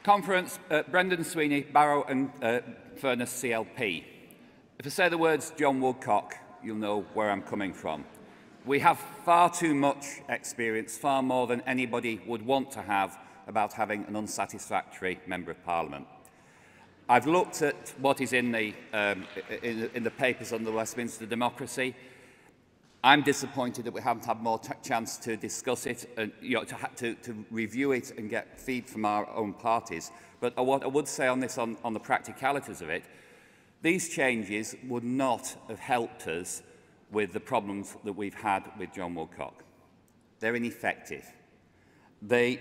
Conference, Brendan Sweeney, Barrow and Furness CLP. If I say the words John Woodcock, you'll know where I'm coming from. We have far too much experience, far more than anybody would want to have, about having an unsatisfactory Member of Parliament. I've looked at what is in the papers on the Westminster democracy. I'm disappointed that we haven't had more chance to discuss it and to review it and get feed from our own parties. But what I would say on this, on the practicalities of it, these changes would not have helped us with the problems that we've had with John Woodcock. They're ineffective. They're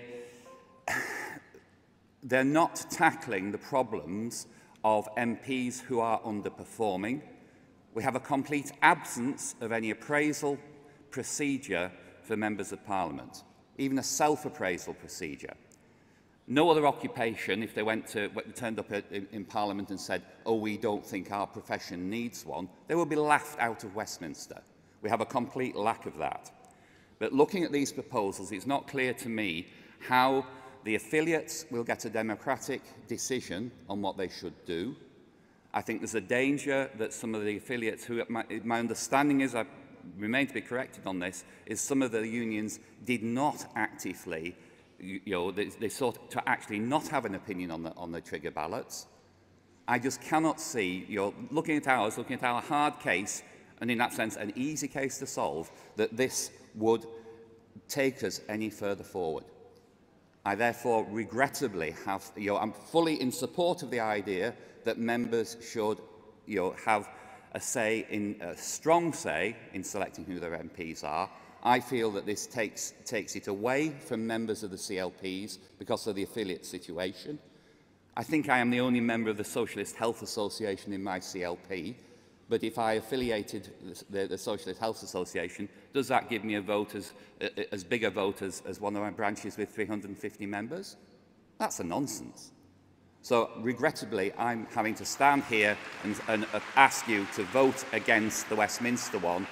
not tackling the problems of MPs who are underperforming. We have a complete absence of any appraisal procedure for members of Parliament, even a self-appraisal procedure. No other occupation, if they turned up in Parliament and said, "Oh, we don't think our profession needs one," they will be laughed out of Westminster. We have a complete lack of that. But looking at these proposals, it's not clear to me how the affiliates will get a democratic decision on what they should do. I think there's a danger that some of the affiliates, who my understanding is, I remain to be corrected on this, is some of the unions did not actively, they sought to actually not have an opinion on the trigger ballots. I just cannot see, looking at our hard case, and in that sense an easy case to solve, that this would take us any further forward. I therefore regrettably have, I'm fully in support of the idea that members should have a strong say in selecting who their MPs are. I feel that this takes it away from members of the CLPs because of the affiliate situation. I think I am the only member of the Socialist Health Association in my CLP, but if I affiliated the Socialist Health Association, does that give me a vote as big a vote as one of my branches with 350 members? That's a nonsense. So, regrettably, I'm having to stand here and ask you to vote against the Westminster one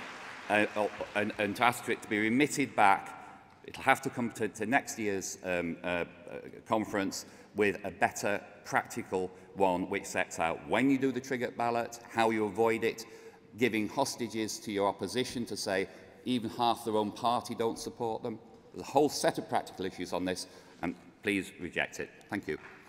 and to ask for it to be remitted back. It'll have to come to next year's conference with a better practical one which sets out when you do the trigger ballot, how you avoid it, giving hostages to your opposition to say even half their own party don't support them. There's a whole set of practical issues on this, and please reject it. Thank you.